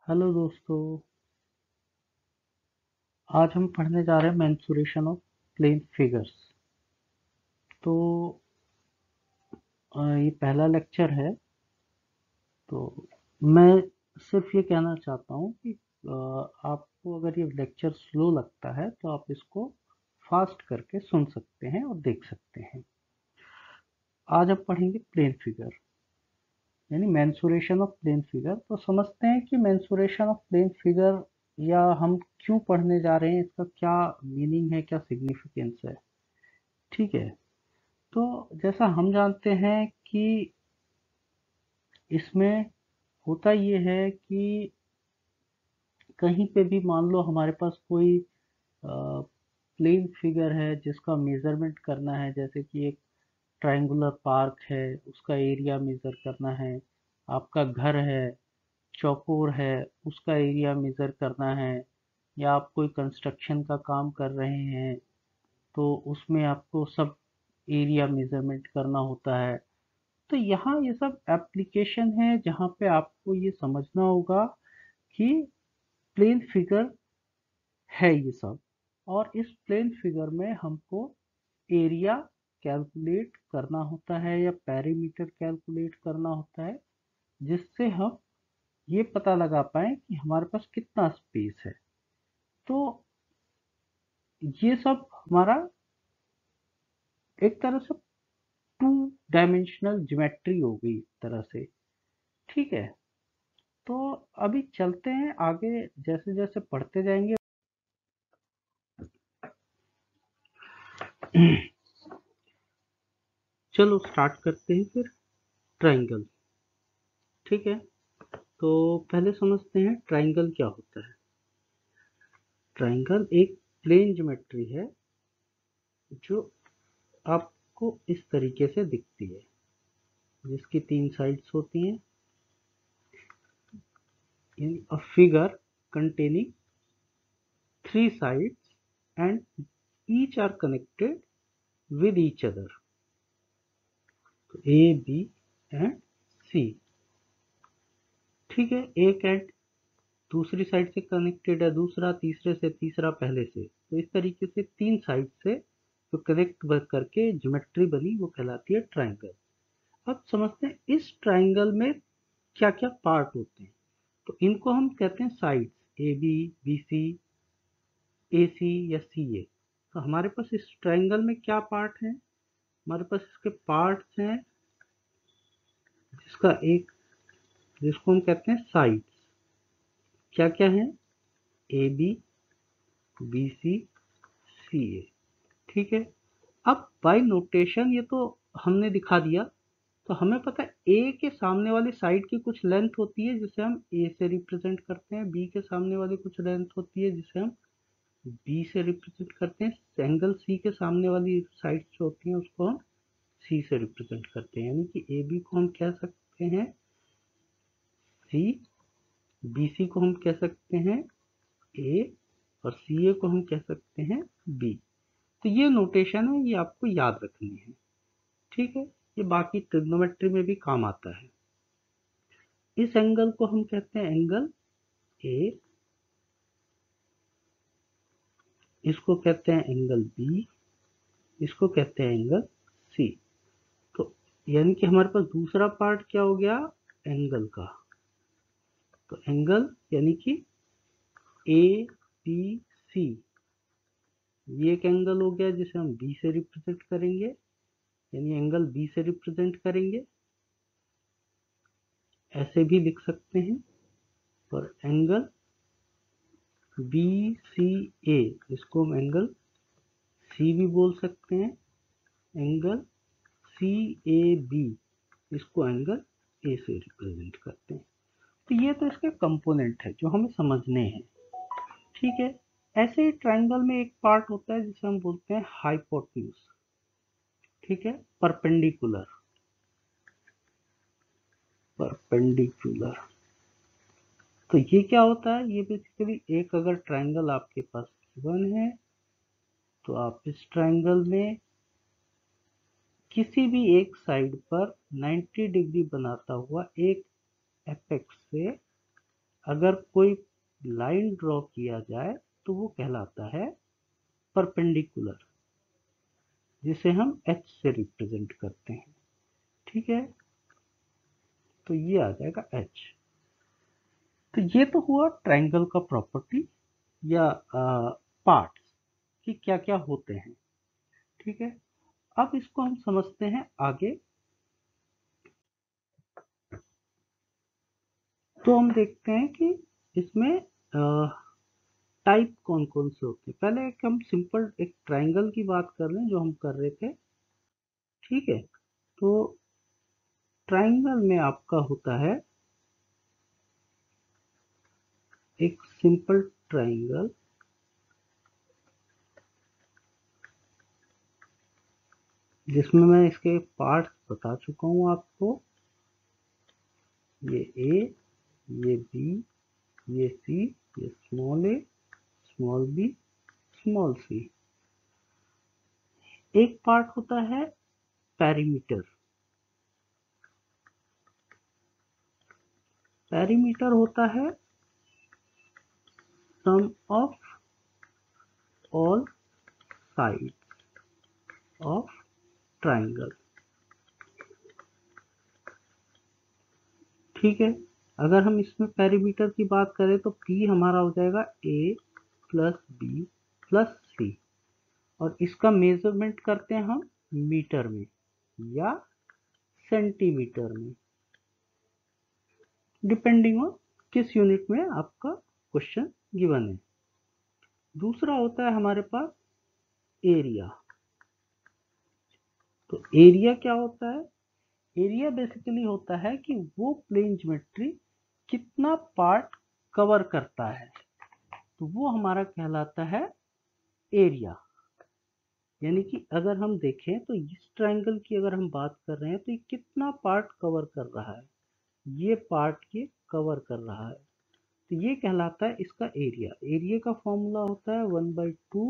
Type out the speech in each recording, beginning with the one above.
Hello दोस्तों। आज हम पढ़ने जा रहे हैं मेंसुरेशन ऑफ प्लेन फिगर्स। तो ये पहला लेक्चर है। तो मैं सिर्फ ये कहना चाहता हूँ कि आपको अगर ये लेक्चर स्लो लगता है तो आप इसको फास्ट करके सुन सकते हैं और देख सकते हैं। आज हम पढ़ेंगे प्लेन फिगर यानी मेंसुरेशन ऑफ प्लेन फिगर। तो समझते हैं कि मेंसुरेशन ऑफ प्लेन फिगर या हम क्यों पढ़ने जा रहे हैं, इसका क्या मीनिंग है, क्या सिग्निफिकेंस है। ठीक है। तो जैसा हम जानते हैं कि इसमें होता ये है कि कहीं पे भी मान लो हमारे पास कोई प्लेन फिगर है जिसका मेजरमेंट करना है, जैसे कि एक ट्रायंगुलर पार्क है, उसका एरिया मेजर करना है। आपका घर है, चौकोर है, उसका एरिया मेजर करना है। या आप कोई कंस्ट्रक्शन का काम कर रहे हैं तो उसमें आपको सब एरिया मेजरमेंट करना होता है। तो यहाँ ये सब एप्लीकेशन है जहाँ पे आपको ये समझना होगा कि प्लेन फिगर है ये सब। और इस प्लेन फिगर में हमको एरिया कैलकुलेट करना होता है या पेरीमीटर कैलकुलेट करना होता है, जिससे हम ये पता लगा पाए कि हमारे पास कितना स्पेस है। तो ये सब हमारा एक तरह से टू डायमेंशनल ज्योमेट्री हो गई एक तरह से। ठीक है। तो अभी चलते हैं आगे, जैसे जैसे पढ़ते जाएंगे। चलो स्टार्ट करते हैं फिर। ट्रायंगल। ठीक है। तो पहले समझते हैं ट्रायंगल क्या होता है। ट्रायंगल एक प्लेन ज्योमेट्री है जो आपको इस तरीके से दिखती है, जिसकी तीन साइड्स होती हैं। In a figure containing three sides and each are connected with each other. तो ए बी एंड सी। ठीक है। एक एंड दूसरी साइड से कनेक्टेड है, दूसरा तीसरे से, तीसरा पहले से। तो इस तरीके से तीन साइड से जो कनेक्ट करके ज्योमेट्री बनी वो कहलाती है ट्रायंगल। अब समझते हैं इस ट्रायंगल में क्या क्या पार्ट होते हैं। तो इनको हम कहते हैं sides, A B, B C, A C या सी ए। तो हमारे पास इस ट्रायंगल में क्या पार्ट है, हमारे पास इसके पार्ट्स हैं, जिसका एक जिसको हम कहते हैं साइड्स। क्या क्या है, ए बी, बी सी, सी ए। ठीक है। अब बाय नोटेशन ये तो हमने दिखा दिया। तो हमें पता है ए के सामने वाली साइड की कुछ लेंथ होती है जिसे हम ए से रिप्रेजेंट करते हैं, बी के सामने वाली कुछ लेंथ होती है जिसे हम बी से रिप्रेजेंट करते हैं, एंगल सी के सामने वाली साइड जो होती है उसको हम सी से रिप्रेजेंट करते हैं। यानी कि ए बी को हम कह सकते हैं सी, बी सी को हम कह सकते हैं ए, और सी ए को हम कह सकते हैं बी। तो ये नोटेशन है, ये आपको याद रखनी है। ठीक है। ये बाकी ट्रिग्नोमेट्री में भी काम आता है। इस एंगल को हम कहते हैं एंगल ए, इसको कहते हैं एंगल बी, इसको कहते हैं एंगल सी। तो यानी कि हमारे पास दूसरा पार्ट क्या हो गया, एंगल का। तो एंगल यानी कि ए बी सी, ये एक एंगल हो गया जिसे हम बी से रिप्रेजेंट करेंगे, यानी एंगल बी से रिप्रेजेंट करेंगे, ऐसे भी लिख सकते हैं। और एंगल बी सी ए, इसको हम एंगल सी भी बोल सकते हैं। एंगल सी ए बी, इसको एंगल ए से रिप्रेजेंट करते हैं। तो ये तो इसके कंपोनेंट है जो हमें समझने हैं। ठीक है। ऐसे ही ट्रायंगल में एक पार्ट होता है जिसे हम बोलते हैं हाइपोटेन्यूज। ठीक है। Perpendicular, perpendicular. तो ये क्या होता है, ये बेसिकली एक अगर ट्रायंगल आपके पास गिवन है तो आप इस ट्रायंगल में किसी भी एक साइड पर 90 डिग्री बनाता हुआ एक एपेक्स से अगर कोई लाइन ड्रॉ किया जाए तो वो कहलाता है परपेंडिकुलर, जिसे हम एच से रिप्रेजेंट करते हैं। ठीक है, तो ये आ जाएगा एच। तो ये तो हुआ ट्रायंगल का प्रॉपर्टी या पार्ट्स कि क्या क्या होते हैं। ठीक है, अब इसको हम समझते हैं आगे। तो हम देखते हैं कि इसमें टाइप कौन कौन से होते हैं। पहले एक हम सिंपल एक ट्रायंगल की बात कर लें जो हम कर रहे थे। ठीक है, तो ट्रायंगल में आपका होता है एक सिंपल ट्रायंगल, जिसमें मैं इसके पार्ट्स बता चुका हूं आपको। ये ए, ये बी, ये सी, ये small A, small B, small C. एक पार्ट होता है पेरीमीटर। पेरीमीटर होता है sum of all sides of triangle. ठीक है, अगर हम इसमें पेरीमीटर की बात करें तो पी हमारा हो जाएगा A plus B plus C, और इसका मेजरमेंट करते हैं हम मीटर में या सेंटीमीटर में, डिपेंडिंग ऑन किस यूनिट में आपका क्वेश्चन गिवन है। दूसरा होता है हमारे पास एरिया। तो एरिया क्या होता है? एरिया बेसिकली होता है कि वो प्लेन ज्योमेट्री कितना पार्ट कवर करता है, तो वो हमारा कहलाता है एरिया। यानी कि अगर हम देखें तो इस ट्रायंगल की अगर हम बात कर रहे हैं तो ये कितना पार्ट कवर कर रहा है, ये पार्ट ये कवर कर रहा है, तो ये कहलाता है इसका एरिया। एरिया का फॉर्मूला होता है 1/2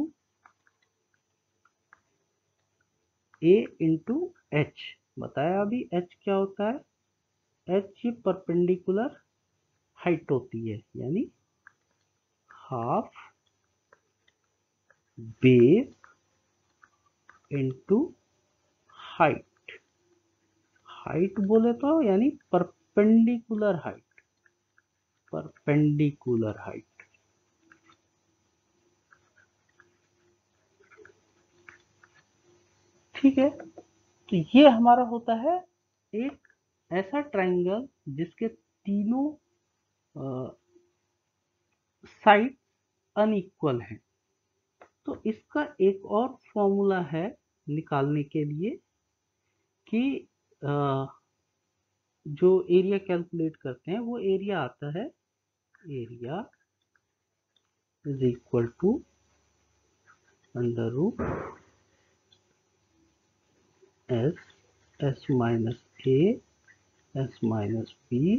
ए इंटू एच। बताया अभी एच क्या होता है? एच ये परपेंडिकुलर हाइट होती है, यानी half base into height. Height बोले तो यानी परपेंडिकुलर हाइट, परपेंडिकुलर हाइट। ठीक है, तो ये हमारा होता है एक ऐसा ट्रायंगल जिसके तीनों साइड अनइक्वल हैं। तो इसका एक और फॉर्मूला है निकालने के लिए कि जो एरिया कैलकुलेट करते हैं वो एरिया आता है, area is equal to under root S, S minus A, S minus B,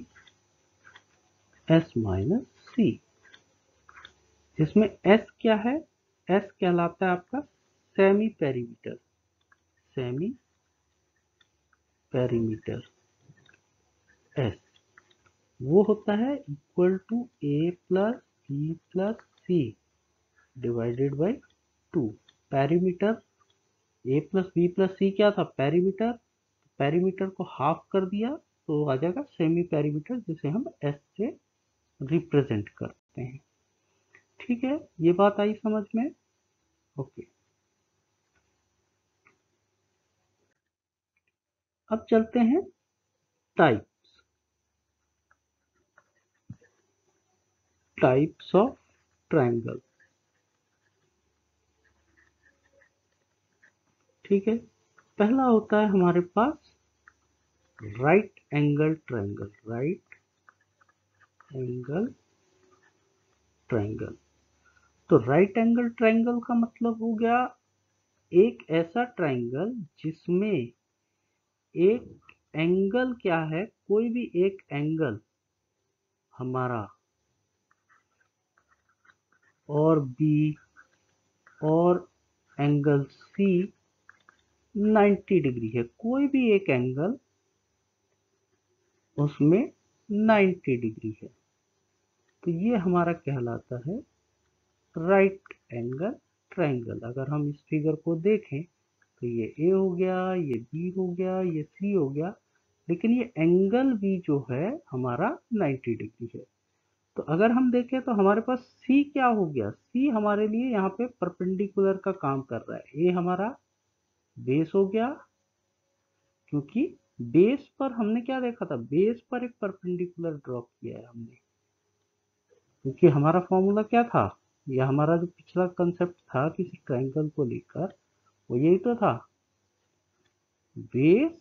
S minus C. इसमें एस क्या है? एस कहलाता है आपका semi perimeter, semi perimeter. S वो होता है equal to A plus B plus C divided by 2। Perimeter A plus B plus C क्या था? पेरीमीटर। पेरीमीटर को हाफ कर दिया तो आ जाएगा सेमी पेरीमीटर, जिसे हम एस से रिप्रेजेंट करते हैं। ठीक है, ये बात आई समझ में? ओके, अब चलते हैं टाइप्स, टाइप्स ऑफ ट्रायंगल। ठीक है, पहला होता है हमारे पास right angle triangle. Right angle triangle. तो राइट एंगल ट्रायंगल का मतलब हो गया एक ऐसा ट्रायंगल जिसमें एक एंगल क्या है, कोई भी एक एंगल हमारा और बी और एंगल सी 90 डिग्री है। कोई भी एक एंगल उसमें 90 डिग्री है। तो ये हमारा कहलाता है राइट एंगल ट्रायंगल। अगर हम इस फिगर को देखें तो ये ए हो गया, ये बी हो गया, ये सी हो गया, लेकिन ये एंगल भी जो है हमारा 90 डिग्री है। तो अगर हम देखें तो हमारे पास सी क्या हो गया, सी हमारे लिए यहाँ पे परपेंडिकुलर का काम कर रहा है। ए हमारा बेस हो गया, क्योंकि बेस पर हमने क्या देखा था, बेस पर एक परपेंडिकुलर ड्रॉ किया है हमने। क्योंकि हमारा फॉर्मूला क्या था, या हमारा जो पिछला कंसेप्ट था किसी ट्रायंगल को लेकर, वो यही तो था, बेस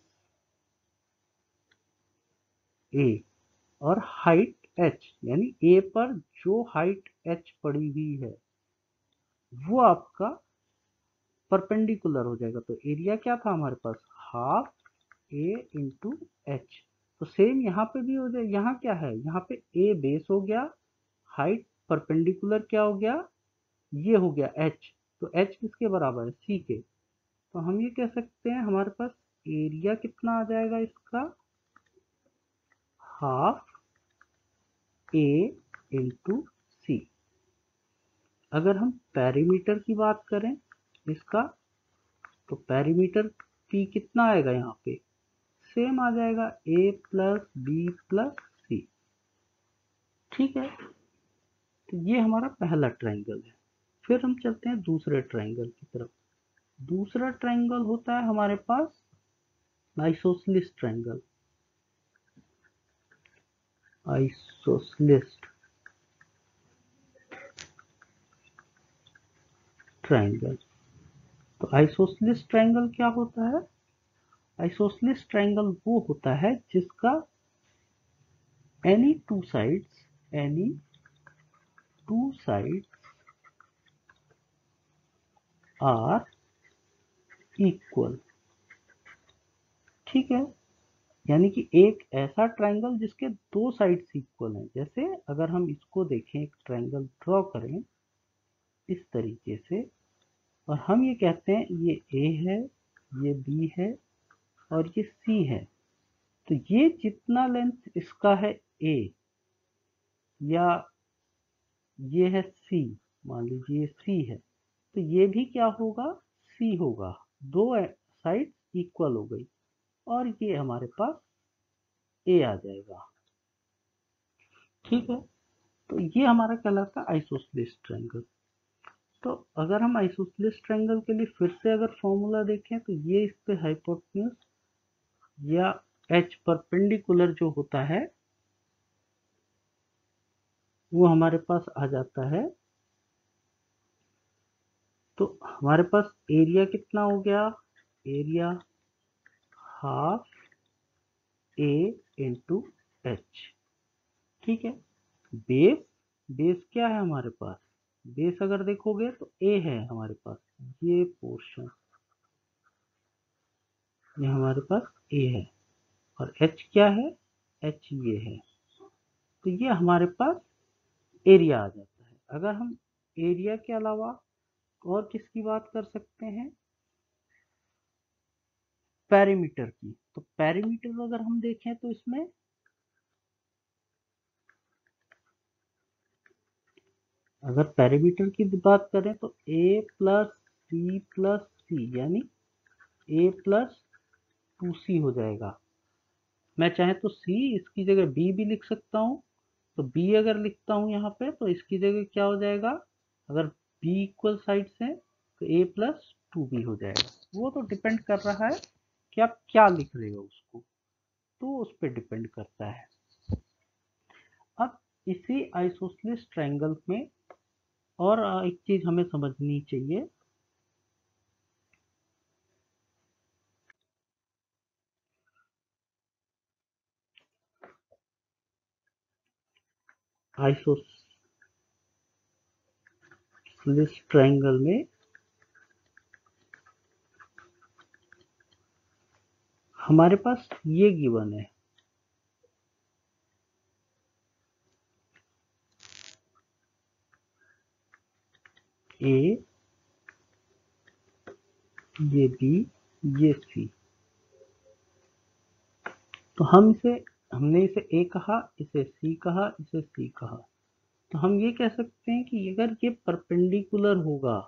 ए और हाइट h, यानी ए पर जो हाइट h पड़ी हुई है वो आपका परपेंडिकुलर हो जाएगा। तो एरिया क्या था हमारे पास, हाफ ए इंटू एच। तो सेम यहाँ पे भी हो जाए, यहाँ क्या है, यहाँ पे ए बेस हो गया, हाइट परपेंडिकुलर क्या हो गया, ये हो गया h। तो h किसके बराबर है, c के। तो हम ये कह सकते हैं हमारे पास एरिया कितना आ जाएगा इसका, हाफ ए इंटू सी। अगर हम पेरीमीटर की बात करें इसका, तो पेरीमीटर पी कितना आएगा, यहाँ पे सेम आ जाएगा, A plus B plus C. ठीक है, तो ये हमारा पहला ट्रायंगल है। फिर हम चलते हैं दूसरे ट्रायंगल की तरफ। दूसरा ट्रायंगल होता है हमारे पास आइसोसेलेस ट्रायंगल। आइसोसेलेस ट्रायंगल, तो आइसोसेलेस ट्रायंगल क्या होता है, आइसोसेलेस ट्रायंगल वो होता है जिसका any two sides are equal। ठीक है, यानी कि एक ऐसा ट्रायंगल जिसके दो साइड्स इक्वल हैं। जैसे अगर हम इसको देखें, एक ट्रायंगल ड्रॉ करें इस तरीके से, और हम ये कहते हैं ये ए है, ये बी है और ये सी है। तो ये जितना लेंथ इसका है ए, या ये है सी, मान लीजिए सी है, तो ये भी क्या होगा, सी होगा। दो साइड इक्वल हो गई और ये हमारे पास ए आ जाएगा। ठीक है, तो ये हमारा कहलाता है आइसोसेलेस ट्रायंगल। तो अगर हम आइसोसेलेस ट्रायंगल के लिए फिर से अगर फॉर्मूला देखें, तो ये इस पे हाइपोटेन्यूज या एच परपेंडिकुलर जो होता है वो हमारे पास आ जाता है। तो हमारे पास एरिया कितना हो गया, area half A into H. ठीक है, बेस, बेस क्या है हमारे पास, बेस अगर देखोगे तो ए है हमारे पास, ये पोर्शन ये हमारे पास ए है, और एच क्या है, एच ये है। तो ये हमारे पास एरिया आ जाता है। अगर हम एरिया के अलावा और किसकी बात कर सकते हैं, पेरीमीटर की। तो पेरीमीटर अगर हम देखें तो इसमें अगर पेरीमीटर की बात करें तो ए प्लस सी प्लस सी, यानी ए प्लस 2c हो जाएगा। मैं चाहे तो c इसकी जगह b भी लिख सकता हूँ। तो b अगर लिखता हूँ यहाँ पे, तो इसकी जगह क्या हो जाएगा, अगर b इक्वल साइड्स है तो a प्लस 2b हो जाएगा। वो तो डिपेंड कर रहा है कि आप क्या लिख रहे हो उसको, तो उस पर डिपेंड करता है। अब इसी आइसोसेलेस ट्रायंगल में और एक चीज हमें समझनी चाहिए, आइसोसेलेस ट्रायंगल में हमारे पास ये गिवन है, ए, ये बी, ये सी। तो हमने इसे ए कहा, इसे सी कहा, इसे सी कहा। तो हम ये कह सकते हैं कि अगर ये परपेंडिकुलर होगा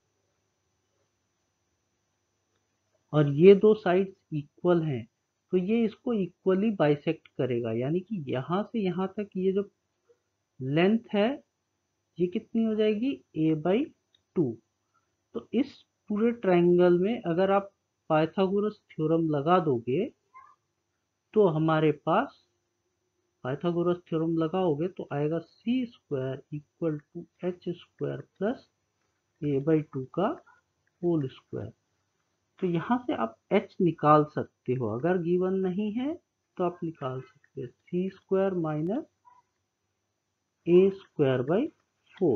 और ये दो साइड्स इक्वल हैं, तो ये इसको इक्वली बाइसेक्ट करेगा, यानी कि यहाँ से यहाँ तक ये जो लेंथ है ये कितनी हो जाएगी, a/2। तो इस पूरे ट्रायंगल में अगर आप पाइथागोरस थ्योरम लगा दोगे तो हमारे पास, पाइथागोरस थ्योरम लगाओगे तो आएगा c² equal to h² plus a/2 का होल स्क्वायर। तो यहाँ से आप h निकाल सकते हो, अगर गिवन नहीं है तो आप निकाल सकते हो c² माइनस a²/4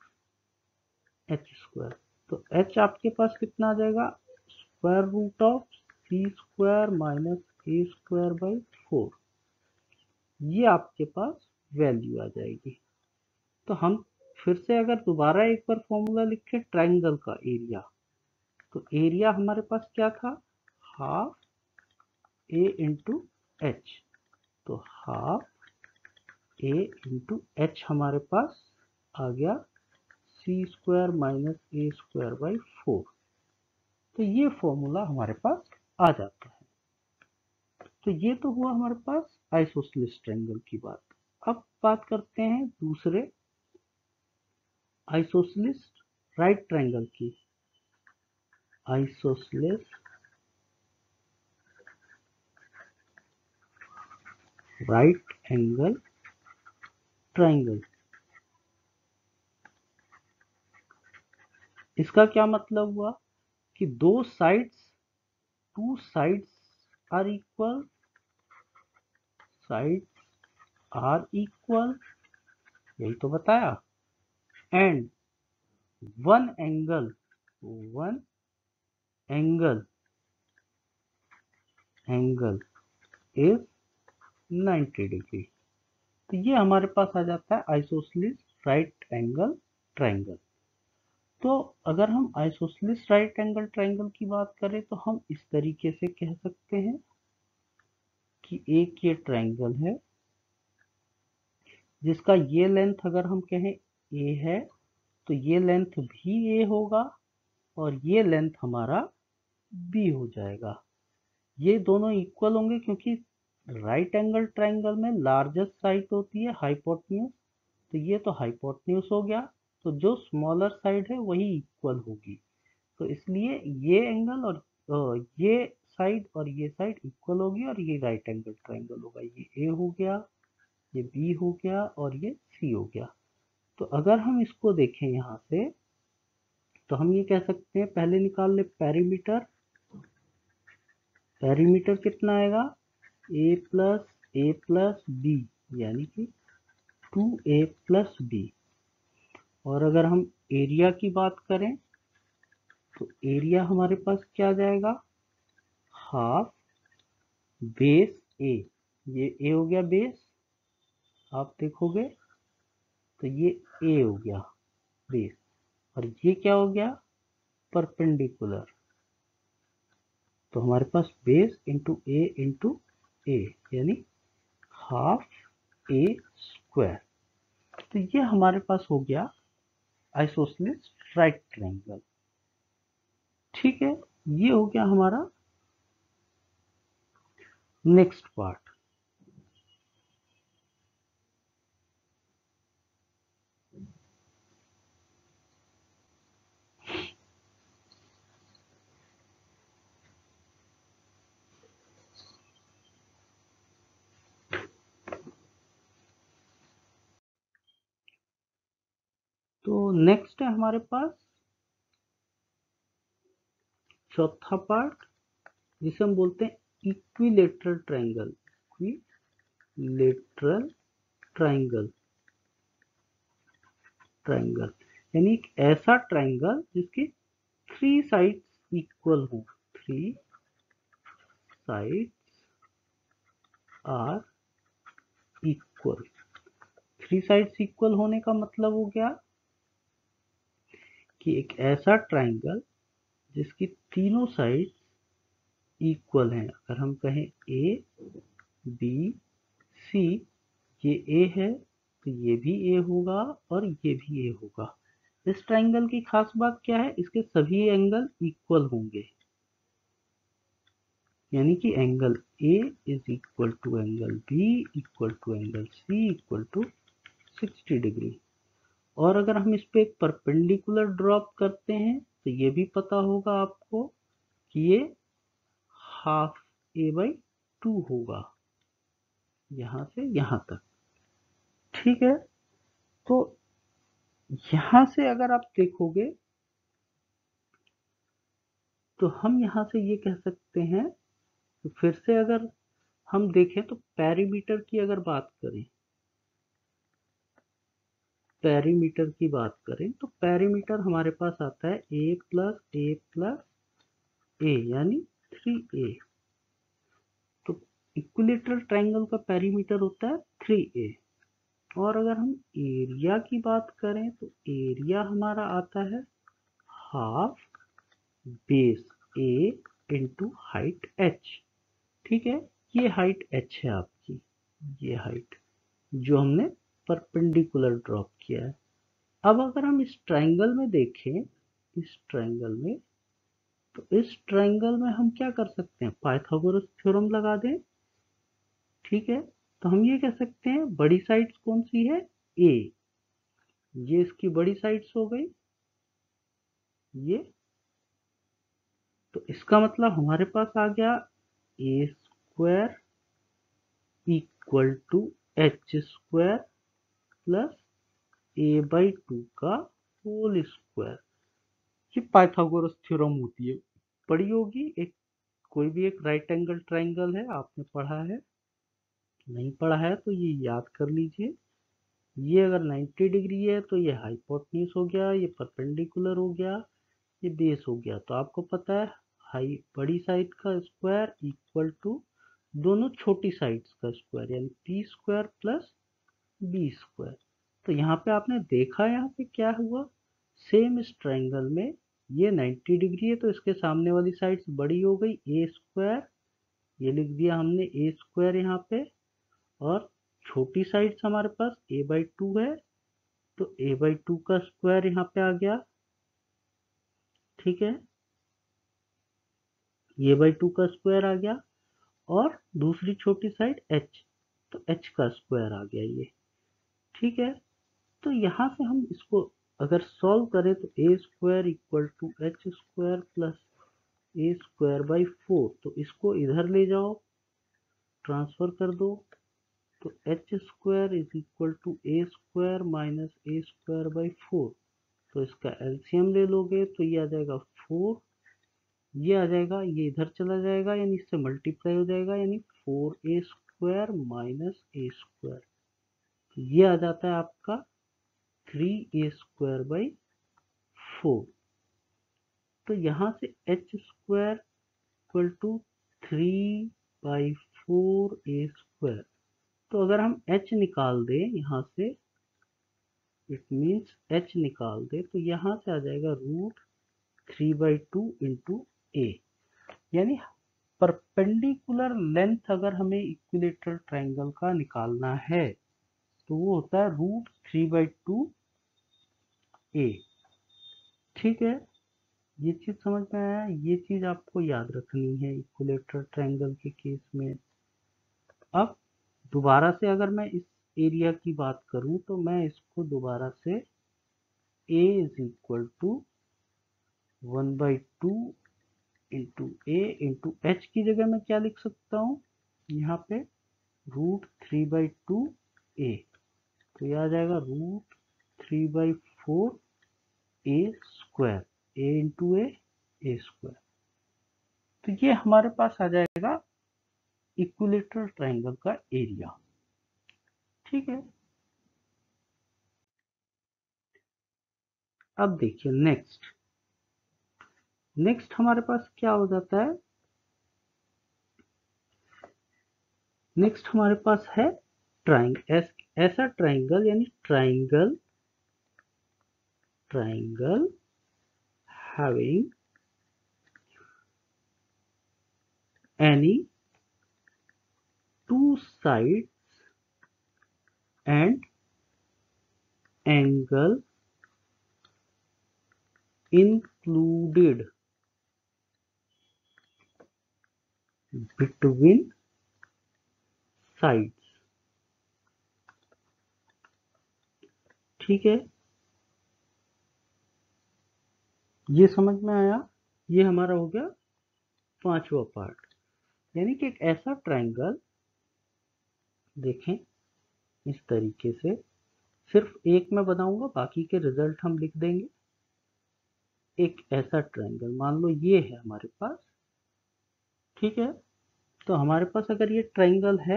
h²। तो h आपके पास कितना आ जाएगा, square root of c² minus a²/4। ये आपके पास वैल्यू आ जाएगी। तो हम फिर से अगर दोबारा एक बार फॉर्मूला लिखें ट्रायंगल का एरिया, तो एरिया हमारे पास क्या था, हाफ a इंटू एच। तो हाफ a इंटू एच हमारे पास आ गया c² माइनस a²/4। तो ये फॉर्मूला हमारे पास आ जाता है। तो ये तो हुआ हमारे पास आइसोसेलेस ट्रायंगल की बात। अब बात करते हैं दूसरे आइसोसेलेस राइट ट्रायंगल की। आइसोसेलेस राइट एंगल ट्रायंगल, इसका क्या मतलब हुआ कि दो sides, two sides are equal, sides are equal, यही तो बताया, and one angle, one angle, angle is 90 degree. तो ये हमारे पास आ जाता है आइसोसेलेस राइट एंगल ट्रायंगल। तो अगर हम आइसोसेलेस राइट एंगल ट्रायंगल की बात करें तो हम इस तरीके से कह सकते हैं कि एक ये ट्रायंगल है जिसका ये लेंथ अगर हम कहें a है, तो ये लेंथ भी a होगा और ये लेंथ हमारा b हो जाएगा। ये दोनों इक्वल होंगे क्योंकि राइट एंगल ट्रायंगल में लार्जेस्ट साइड होती है हाइपोटेन्यूज, तो ये तो हाइपोटेन्यूज हो गया, तो जो स्मॉलर साइड है वही इक्वल होगी। तो इसलिए ये एंगल और ये साइड और ये साइड इक्वल होगी और ये राइट एंगल ट्रायंगल होगा। ये ए हो गया, ये बी हो गया और ये सी हो गया। तो अगर हम इसको देखें यहाँ से तो हम ये कह सकते हैं, पहले निकाल ले पेरीमीटर। पेरीमीटर कितना आएगा, ए प्लस बी, यानी कि 2a प्लस बी। और अगर हम एरिया की बात करें तो एरिया हमारे पास क्या आ जाएगा, हाफ बेस ए, ये ए हो गया बेस, आप देखोगे तो ये ए हो गया बेस, और ये क्या हो गया, परपेंडिकुलर। तो हमारे पास बेस इंटू ए यानी हाफ a²। तो ये हमारे पास हो गया आइसोसेलेस राइट ट्रायंगल। ठीक है, ये हो गया हमारा नेक्स्ट पार्ट। तो नेक्स्ट है हमारे पास चौथा पार्ट, जिसे हम बोलते हैं equilateral triangle. Equilateral triangle, triangle यानी एक ऐसा ट्रायंगल जिसकी थ्री साइड्स इक्वल हो। Three sides are equal. Three sides equal होने का मतलब हो गया कि एक ऐसा ट्रायंगल जिसकी तीनों साइड्स इक्वल हैं। अगर हम कहें ए बी सी, ये ए है, तो ये भी ए होगा और ये भी ए होगा। इस ट्राइंगल की खास बात क्या है, इसके सभी एंगल इक्वल होंगे, यानी कि angle A is equal to angle B equal to angle C equal to 60 degree. और अगर हम इस पे एक परपेंडिकुलर ड्रॉप करते हैं तो ये भी पता होगा आपको कि ये हाफ ए बाई 2 होगा, यहां से यहां तक। ठीक है, तो यहां से अगर आप देखोगे तो हम यहां से ये कह सकते हैं, तो फिर से अगर हम देखें तो पेरीमीटर की अगर बात करें, पेरीमीटर की बात करें तो पेरीमीटर हमारे पास आता है ए प्लस ए यानी 3a। तो इक्विलेटरल ट्रायंगल का पेरीमीटर होता है 3a। और अगर हम एरिया की बात करें तो एरिया हमारा आता है half base A into height h। ठीक है, ये हाइट h है आपकी, ये हाइट जो हमने परपेंडिकुलर ड्रॉप किया है। अब अगर हम इस ट्रायंगल में देखें, इस ट्रायंगल में, तो इस ट्रायंगल में हम क्या कर सकते हैं, पाइथागोरस थ्योरम लगा दें। ठीक है, तो हम ये कह सकते हैं बड़ी साइड्स कौन सी है, ए, ये इसकी बड़ी साइड्स हो गई ये। तो इसका मतलब हमारे पास आ गया a square equal to h square plus a by 2 का होल स्क्वायर। ये पाइथागोरस थ्योरम होती है, पढ़ी होगी। एक कोई भी एक राइट एंगल ट्रायंगल है, आपने पढ़ा है, नहीं पढ़ा है तो ये याद कर लीजिए। ये अगर 90 डिग्री है तो ये हाइपोटेन्यूज हो गया, ये परपेंडिकुलर हो गया, ये बेस हो गया। तो आपको पता है हाई बड़ी साइड का स्क्वायर इक्वल टू दोनों छोटी साइड्स का स्क्वायर, यानी p square plus b square. तो यहाँ पे आपने देखा यहाँ पे क्या हुआ, सेम इस ट्रायंगल में ये 90 डिग्री है तो इसके सामने वाली साइड्स बड़ी हो गई, ए स्क्वायर, ये लिख दिया हमने ए स्क्वायर यहाँ पे। और छोटी साइड्स हमारे पास ए बाई 2 है, तो ए बाई 2 का स्क्वायर यहाँ पे आ गया। ठीक है, ए बाई 2 का स्क्वायर आ गया, और दूसरी छोटी साइड h, तो h का स्क्वायर आ गया ये। ठीक है, तो यहाँ से हम इसको अगर सॉल्व करें तो a square equal to h square plus a square by 4, तो इसको इधर ले जाओ, ट्रांसफर कर दो, तो h square is equal to a square minus a square by 4। तो इसका एलसीएम ले लोगे तो ये आ जाएगा 4, ये आ जाएगा, ये इधर चला जाएगा यानी इससे मल्टीप्लाई हो जाएगा, यानी 4a square minus a square, ये आ जाता है आपका 3a स्क्वायर बाई 4। तो यहाँ से h square equal to 3 by 4a square. तो अगर हम h निकाल दें यहाँ से, इट मीन्स h निकाल दे तो यहाँ से आ जाएगा रूट 3 बाई 2 इंटू ए। यानी परपेंडिकुलर लेंथ अगर हमें इक्विलेटरल ट्रायंगल का निकालना है तो वो होता है रूट 3 बाई 2 ए। ठीक है, ये चीज समझ में आया, ये चीज आपको याद रखनी है इक्विलेटरल ट्रायंगल के केस में। अब दोबारा से अगर मैं इस एरिया की बात करूं तो मैं इसको दोबारा से a is equal to 1/2 into a into h की जगह मैं क्या लिख सकता हूँ यहाँ पे, रूट 3/2 ए। तो यह आ जाएगा root 3/4 a square, a into a square. तो ये हमारे पास आ जाएगा इक्विलेटरल ट्रायंगल का एरिया। ठीक है, अब देखिए नेक्स्ट हमारे पास क्या हो जाता है, नेक्स्ट हमारे पास है ऐसा ट्रायंगल, यानी triangle having any two sides and angle included between sides. ठीक है, ये समझ में आया। ये हमारा हो गया पांचवा पार्ट। यानी कि एक ऐसा ट्रायंगल, देखें इस तरीके से, सिर्फ एक मैं बनाऊंगा, बाकी के रिजल्ट हम लिख देंगे। एक ऐसा ट्रायंगल मान लो ये है हमारे पास। ठीक है, तो हमारे पास अगर ये ट्रायंगल है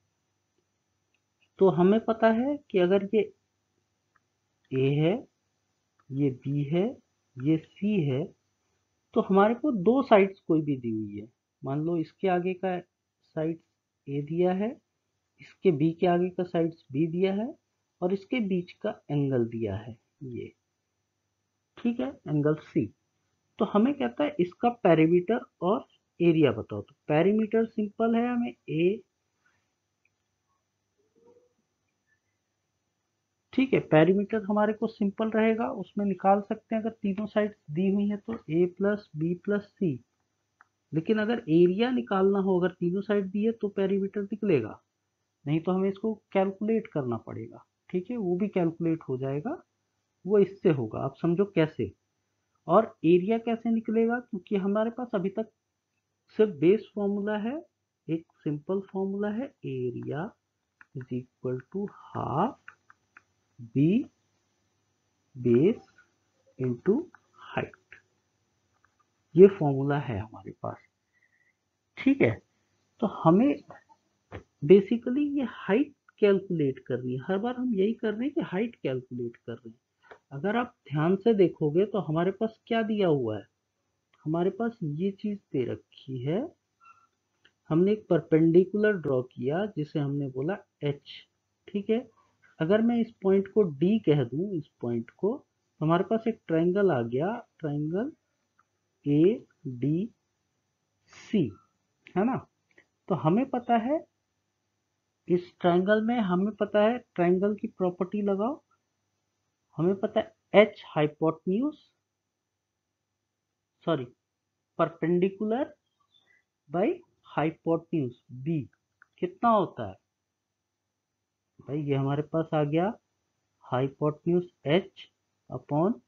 तो हमें पता है कि अगर ये ए है, ये बी है, ये सी है, तो हमारे को दो साइड्स कोई भी दी हुई है। मान लो इसके आगे का साइड ए दिया है, इसके बी के आगे का साइड्स बी दिया है, और इसके बीच का एंगल दिया है ये। ठीक है, एंगल सी। तो हमें कहता है इसका पेरीमीटर और एरिया बताओ। तो पेरीमीटर सिंपल है, हमें ए, ठीक है, पेरीमीटर हमारे को सिंपल रहेगा, उसमें निकाल सकते हैं अगर तीनों साइड दी हुई है तो a plus B plus c. लेकिन अगर एरिया निकालना हो, अगर तीनों साइड दी है तो पेरीमीटर निकलेगा, नहीं तो हमें इसको कैलकुलेट करना पड़ेगा। ठीक है, वो भी कैलकुलेट हो जाएगा, वो इससे होगा, आप समझो कैसे। और एरिया कैसे निकलेगा, क्योंकि हमारे पास अभी तक सिर्फ बेस फॉर्मूला है, एक सिंपल फॉर्मूला है, area is equal to half b base into height. ये फॉर्मूला है हमारे पास। ठीक है, तो हमें बेसिकली ये हाइट कैलकुलेट करनी है। हर बार हम यही कर रहे हैं कि हाइट कैलकुलेट कर रहे हैं। अगर आप ध्यान से देखोगे तो हमारे पास क्या दिया हुआ है, हमारे पास ये चीज दे रखी है। हमने एक परपेंडिकुलर ड्रॉ किया जिसे हमने बोला एच। ठीक है, अगर मैं इस पॉइंट को डी कह दूं, इस पॉइंट को, तो हमारे पास एक ट्रायंगल आ गया, ट्रायंगल ए डी सी, है ना। तो हमें पता है इस ट्रायंगल में, हमें पता है ट्रायंगल की प्रॉपर्टी लगाओ। हमें पता है h hypotenuse, sorry, perpendicular by hypotenuse b कितना होता है भाई, ये हमारे पास आ गया हाइपोटेन्यूज एच अपॉन,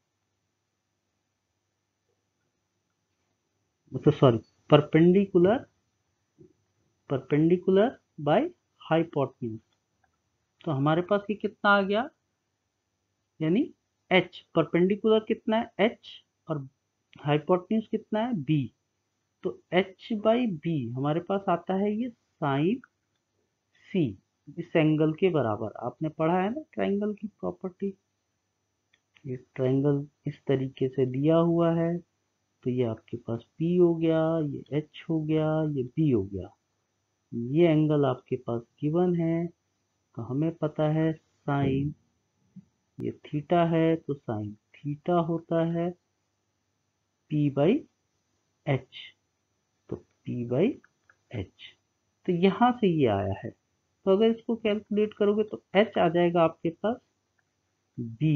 तो sorry, perpendicular, perpendicular by hypotenuse. तो हमारे पास ये कितना आ गया, यानी एच परपेंडिकुलर कितना है एच, और हाइपोटेन्यूज कितना है बी। तो एच बाई बी हमारे पास आता है ये साइन सी, इस एंगल के बराबर। आपने पढ़ा है ना ट्रायंगल की प्रॉपर्टी। ये ट्रायंगल इस तरीके से दिया हुआ है, तो ये आपके पास P हो गया, ये H हो गया, ये B हो गया। ये एंगल आपके पास गिवन है, तो हमें पता है साइन, ये थीटा है तो साइन थीटा होता है P बाई एच, तो P बाई एच। तो यहां से ये आया है। तो अगर इसको कैलकुलेट करोगे तो H आ जाएगा आपके पास B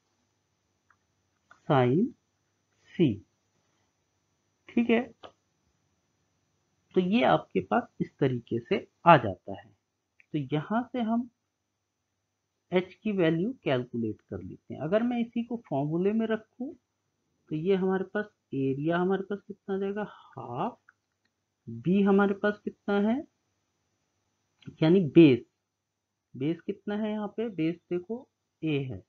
साइन C। ठीक है, तो ये आपके पास इस तरीके से आ जाता है। तो यहां से हम H की वैल्यू कैलकुलेट कर लेते हैं। अगर मैं इसी को फॉर्मूले में रखूं तो ये हमारे पास एरिया हमारे पास कितना आ जाएगा, हाफ बी हमारे पास कितना है, यानी बेस, बेस कितना है यहाँ पे, बेस देखो ए है,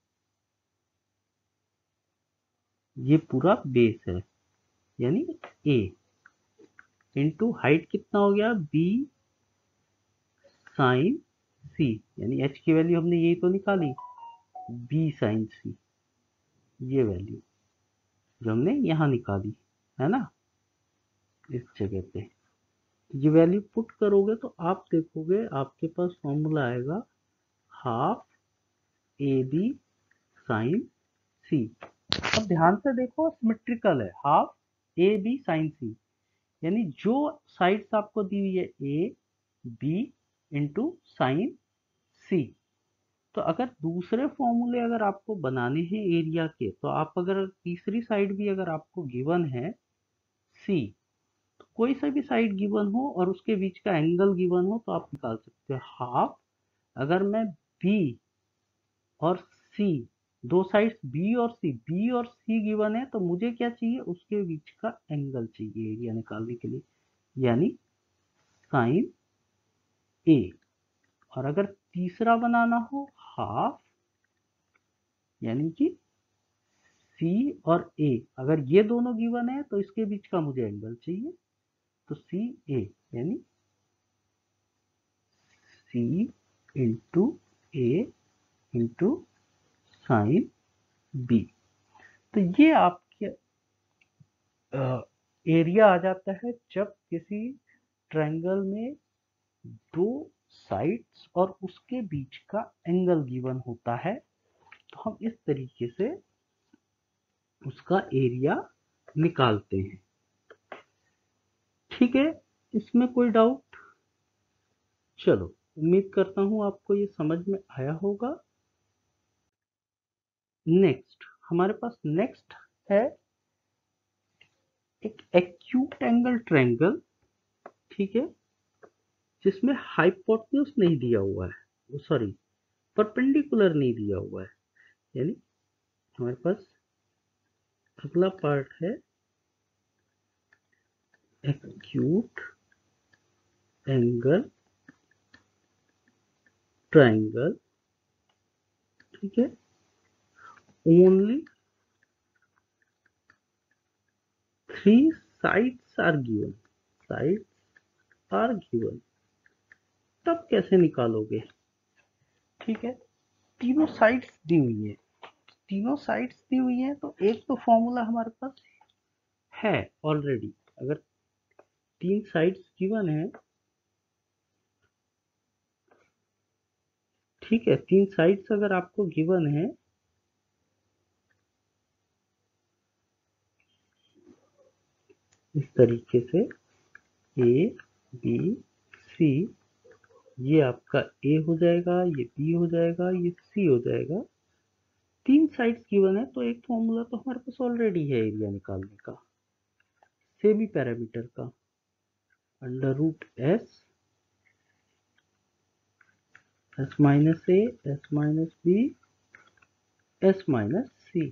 ये पूरा बेस है, यानी ए इंटू हाइट कितना हो गया बी साइन सी, यानी एच की वैल्यू हमने यही तो निकाली, बी साइन सी, ये वैल्यू जो हमने यहाँ निकाली है ना, इस जगह पे ये वैल्यू पुट करोगे तो आप देखोगे आपके पास फॉर्मूला आएगा half a b sine c. अब ध्यान से देखो, सिमेट्रिकल है, half a b sine c, यानी जो साइड्स आपको दी हुई है a b into sine c, तो अगर दूसरे फॉर्मूले अगर आपको बनाने हैं एरिया के, तो आप अगर तीसरी साइड भी अगर आपको गिवन है सी, तो कोई सा भी साइड गिवन हो और उसके बीच का एंगल गिवन हो, तो आप निकाल सकते हो हाफ। अगर मैं बी और सी, दो साइड्स बी और सी गिवन है, तो मुझे क्या चाहिए, उसके बीच का एंगल चाहिए एरिया निकालने के लिए, यानी साइन ए। और अगर तीसरा बनाना हो हाफ, यानी कि सी और ए, अगर ये दोनों गिवन है तो इसके बीच का मुझे एंगल चाहिए, तो सी ए, यानी c into a into sine b. तो ये आपके एरिया आ जाता है जब किसी ट्रायंगल में दो साइड्स और उसके बीच का एंगल गिवन होता है, तो हम इस तरीके से उसका एरिया निकालते हैं। ठीक है, इसमें कोई डाउट? चलो, उम्मीद करता हूं आपको ये समझ में आया होगा। नेक्स्ट हमारे पास नेक्स्ट है एक एक्यूट एंगल ट्रायंगल, ठीक है, जिसमें हाइपोटेन्यूज नहीं दिया हुआ है, सॉरी परपेंडिकुलर नहीं दिया हुआ है। यानी हमारे पास अगला पार्ट है एक्यूट एंगल ट्रायंगल, ठीक है, only 3 sides are given, sides are given. तब कैसे निकालोगे? ठीक है, तीनों साइड्स दी हुई है, तीनों साइड्स दी हुई है, तो एक तो फॉर्मूला हमारे पास है ऑलरेडी। अगर 3 साइड्स गिवन है, ठीक है, 3 साइड्स अगर आपको गिवन है, इस तरीके से ए बी सी, ये आपका ए हो जाएगा, ये बी हो जाएगा, ये सी हो जाएगा। 3 साइड्स गिवन है, तो एक फॉर्मूला तो हमारे पास ऑलरेडी है एरिया निकालने का, सेमी पैरामीटर का, under root S, S minus ए, S minus B, S minus c.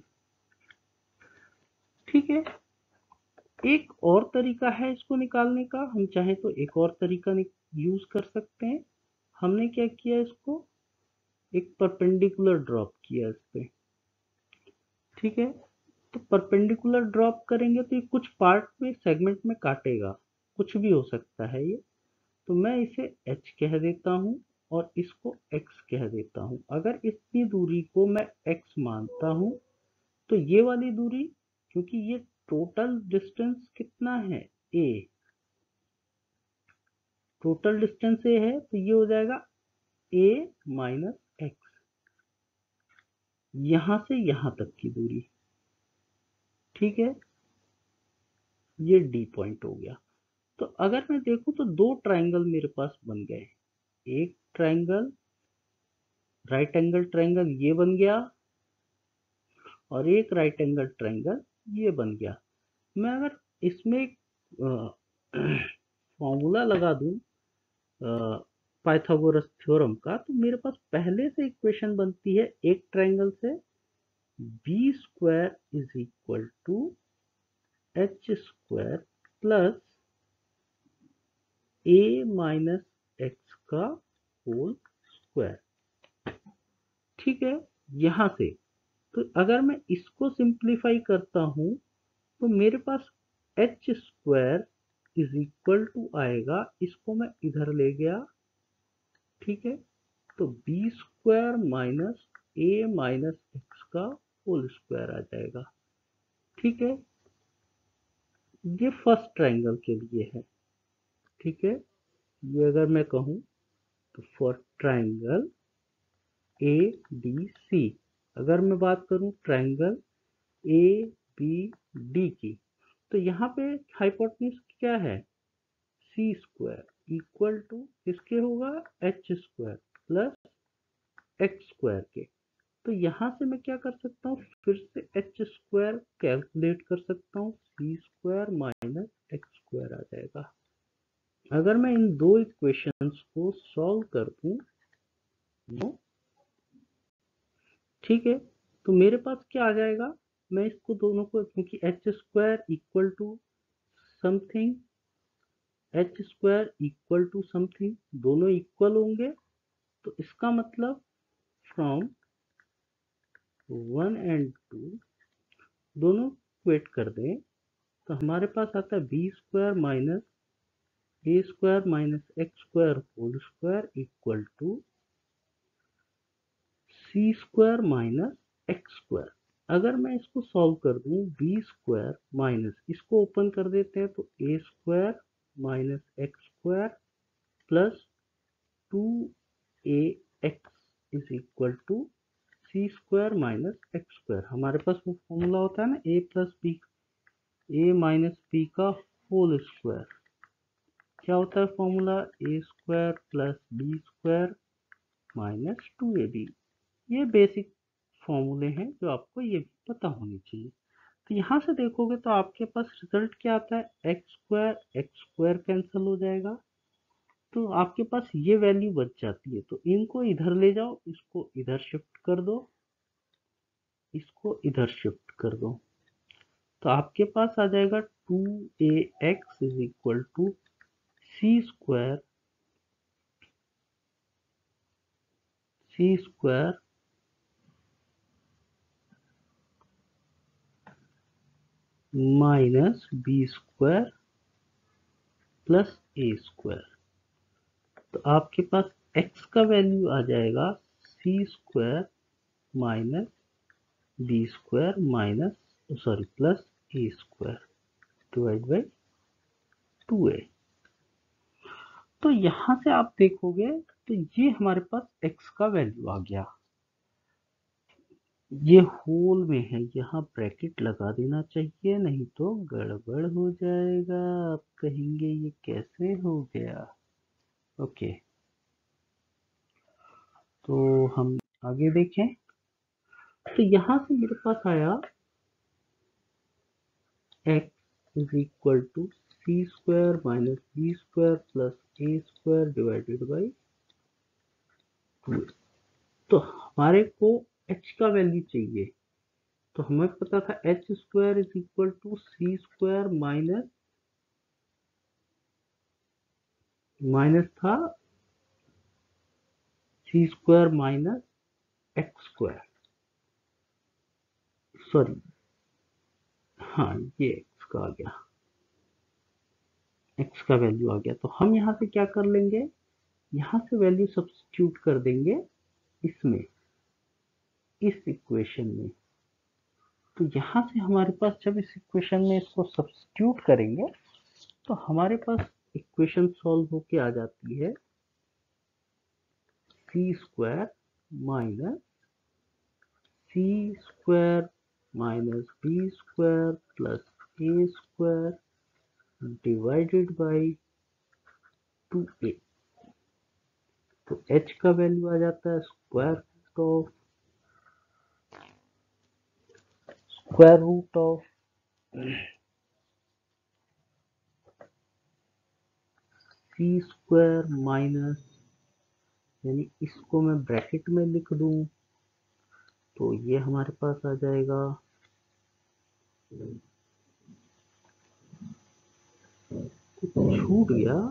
ठीक है, एक और तरीका है इसको निकालने का, हम चाहे तो एक और तरीका यूज कर सकते हैं। हमने क्या किया, इसको एक परपेंडिकुलर ड्रॉप किया इस पे, ठीक है। तो परपेंडिकुलर ड्रॉप करेंगे तो ये कुछ पार्ट में सेगमेंट में काटेगा, कुछ भी हो सकता है ये। तो मैं इसे h कह देता हूँ और इसको x कह देता हूँ। अगर इतनी दूरी को मैं x मानता हूँ, तो ये वाली दूरी, क्योंकि ये टोटल डिस्टेंस कितना है a, टोटल डिस्टेंस a है, तो ये हो जाएगा a माइनस x, यहां से यहां तक की दूरी, ठीक है, ये d पॉइंट हो गया। तो अगर मैं देखूं तो दो ट्रायंगल मेरे पास बन गए, एक ट्रायंगल राइट एंगल ट्रायंगल ये बन गया, और एक राइट एंगल ट्रायंगल ये बन गया। मैं अगर इसमें एक फॉर्मूला लगा दूं पाइथागोरस थ्योरम का, तो मेरे पास पहले से इक्वेशन बनती है एक ट्रायंगल से, b square is equal to h square plus a minus x का होल स्क्वायर। ठीक है, यहां से तो अगर मैं इसको सिंप्लीफाई करता हूं, तो मेरे पास h square is equal to आएगा, इसको मैं इधर ले गया, ठीक है, तो b square minus a minus x का होल स्क्वायर आ जाएगा। ठीक है, ये फर्स्ट ट्रायंगल के लिए है। ठीक है, ये अगर मैं कहूं तो for triangle a b c, अगर मैं बात करूं ट्रायंगल ए बी डी की, तो यहाँ पे हाइपोटेन्यूज क्या है, सी स्क्वायर इक्वल टू किसके होगा, h square plus x square के। तो यहाँ से मैं क्या कर सकता हूँ, फिर से एच स्क्वायर कैलकुलेट कर सकता हूँ, c square minus x square आ जाएगा। अगर मैं इन दो इक्वेशंस को सॉल्व कर दूं, ठीक है, तो मेरे पास क्या आ जाएगा, मैं इसको दोनों को, क्योंकि h square equal to something, h square equal to something, दोनों इक्वल होंगे, तो इसका मतलब फ्रॉम 1 एंड 2 दोनों इक्वेट कर दें, तो हमारे पास आता है b square minus a square minus x square whole square equal to c square minus x square. अगर मैं इसको सॉल्व कर दूं, बी स्क्वायर माइनस, इसको ओपन कर देते हैं, तो a square minus x square plus 2ax is equal to c square minus x square. हमारे पास वो फॉर्मूला होता है ना, a plus b, a minus b का होल स्क्वायर। क्या होता है formula, a square plus b square minus 2ab। ये बेसिक फॉर्मूले हैं जो आपको ये भी पता होनी चाहिए। तो यहाँ से देखोगे तो आपके पास रिजल्ट क्या आता है, एक्स स्क्वायर कैंसिल हो जाएगा, तो आपके पास ये वैल्यू बच जाती है। तो इनको इधर ले जाओ, इसको इधर शिफ्ट कर दो, इसको इधर शिफ्ट कर दो, तो आपके पास आ जाएगा 2ax is equal to c square minus b square plus a square. तो आपके पास x का वैल्यू आ जाएगा c square minus b square minus, sorry, plus a square divide by 2a। तो यहां से आप देखोगे तो ये हमारे पास x का वैल्यू आ गया, ये होल में है, यहाँ ब्रैकेट लगा देना चाहिए, नहीं तो गड़बड़ हो जाएगा, आप कहेंगे ये कैसे हो गया। ओके, तो हम आगे देखें, तो यहां से मेरे पास आया x is equal to c square minus b square plus a square divided by 2। तो हमारे को h का वैल्यू चाहिए, तो हमें पता था h square is equal to c square minus, minus था c square minus x square, sorry, हाँ ये एक्स का आ गया, एक्स का वैल्यू आ गया। तो हम यहाँ से क्या कर लेंगे, यहाँ से वैल्यू सब्स्टिट्यूट कर देंगे इसमें, इस इक्वेशन में। तो यहाँ से हमारे पास जब इस इक्वेशन में इसको सब्स्टिट्यूट करेंगे, तो हमारे पास इक्वेशन सॉल्व होके आ जाती है c square minus c square minus b square plus a square divided by 2a। तो h का वैल्यू आ जाता है square root of c square minus, यानी इसको मैं ब्रैकेट में लिख दूं, तो ये हमारे पास आ जाएगा छूट गया,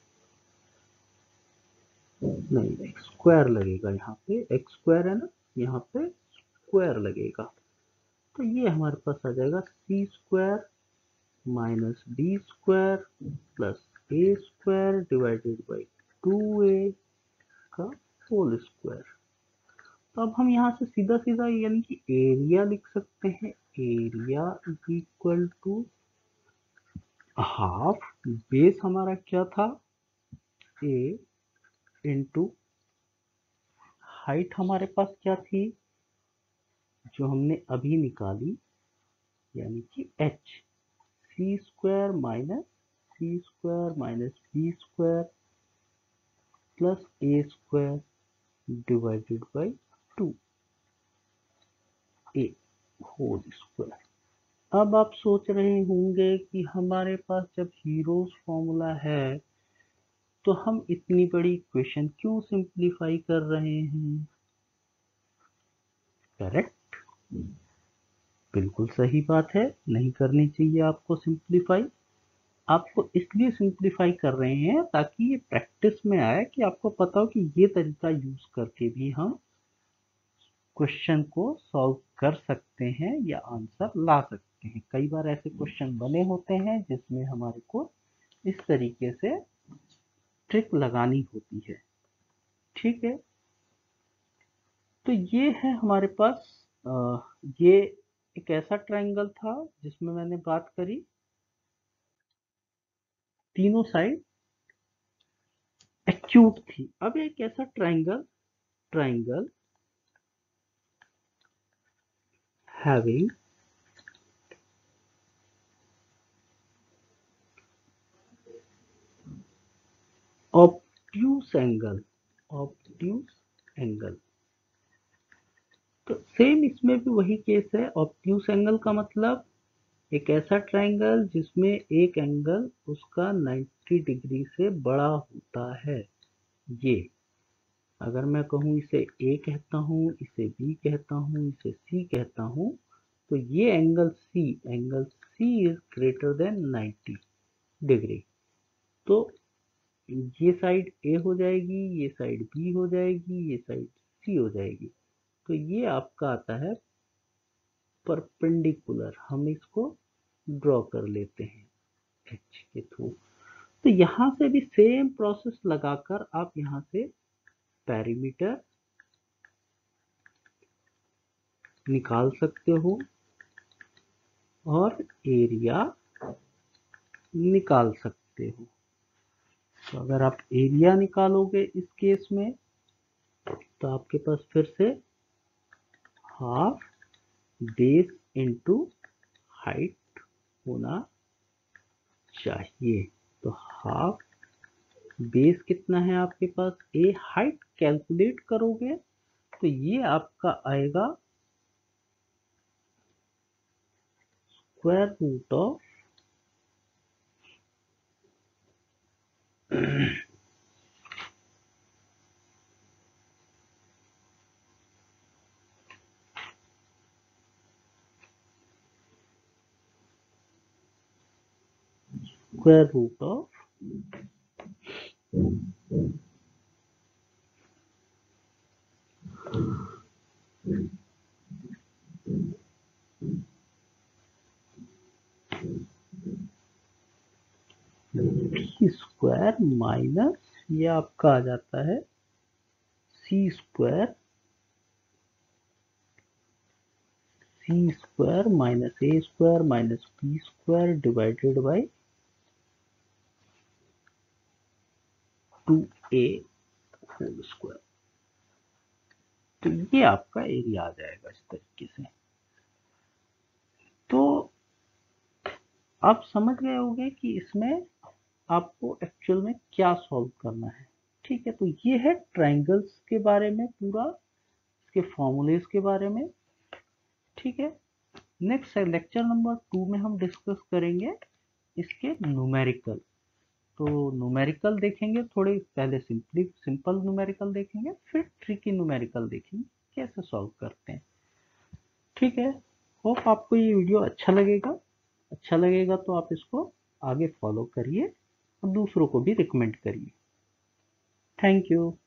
नहीं एक्स स्क्वायर लगेगा यहाँ पे, एक्स स्क्वायर है ना, यहाँ पे स्क्वायर लगेगा। तो ये हमारे पास आ जाएगा c square minus b square plus a square divided by 2a का होल स्क्वायर। तो अब हम यहाँ से सीधा सीधा यानी कि एरिया लिख सकते हैं, area is equal to half, base हमारा क्या था a इंटू हाइट हमारे पास क्या थी जो हमने अभी निकाली, यानी कि h, c square minus b square plus a square divided by 2a whole square. अब आप सोच रहे होंगे कि हमारे पास जब हीरोज फॉर्मूला है तो हम इतनी बड़ी इक्वेशन क्यों सिंप्लीफाई कर रहे हैं? करेक्ट, बिल्कुल सही बात है, नहीं करनी चाहिए आपको सिंप्लीफाई। आपको इसलिए सिंप्लीफाई कर रहे हैं ताकि ये प्रैक्टिस में आए कि आपको पता हो कि ये तरीका यूज करके भी हम क्वेश्चन को सॉल्व कर सकते हैं या आंसर ला सकते हैं। कई बार ऐसे क्वेश्चन बने होते हैं जिसमें हमारे को इस तरीके से ट्रिक लगानी होती है। ठीक है, तो ये है हमारे पास ये एक ऐसा ट्रायंगल था जिसमें मैंने बात करी तीनों साइड एक्यूट थी। अब एक ऐसा ट्रायंगल having obtuse एंगल, तो सेम इसमें भी वही केस है। ऑब्ट्यूस एंगल का मतलब एक ऐसा ट्रायंगल जिसमें एक एंगल उसका 90 डिग्री से बड़ा होता है। ये अगर मैं कहूँ इसे ए कहता हूँ, इसे बी कहता हूँ, इसे सी कहता हूँ, तो ये angle c is greater than 90 degree. तो ये साइड ए हो जाएगी, ये साइड बी हो जाएगी, ये साइड सी हो जाएगी। तो ये आपका आता है परपेंडिकुलर। हम इसको ड्रॉ कर लेते हैं एच के थ्रू। तो यहां से भी सेम प्रोसेस लगाकर आप यहां से पेरीमीटर निकाल सकते हो और एरिया निकाल सकते हो। तो अगर आप एरिया निकालोगे इस केस में तो आपके पास फिर से हाफ बेस इनटू हाइट होना चाहिए। तो हाफ बेस कितना है आपके पास, ए हाइट कैलकुलेट करोगे तो ये आपका आएगा square root of square root of b square minus ये आपका आ जाता है c square minus a square minus b square divided by 2a whole square. तो ये आपका एरिया आ जाएगा इस तरीके से। तो आप समझ गए होंगे कि इसमें आपको एक्चुअल में क्या सॉल्व करना है। ठीक है, तो ये है ट्रायंगल्स के बारे में पूरा, इसके फॉर्मूलेस के बारे में। ठीक है, नेक्स्ट लेक्चर नंबर 2 में हम डिस्कस करेंगे इसके न्यूमेरिकल। तो न्यूमेरिकल देखेंगे थोड़े पहले, सिंपल न्यूमेरिकल देखेंगे, फिर ट्रिकी न्यूमेरिकल देखेंगे कैसे सॉल्व करते हैं। ठीक है, होप आपको ये वीडियो अच्छा लगेगा तो आप इसको आगे फॉलो करिए और दूसरों को भी रिकमेंड करिए। Thank you.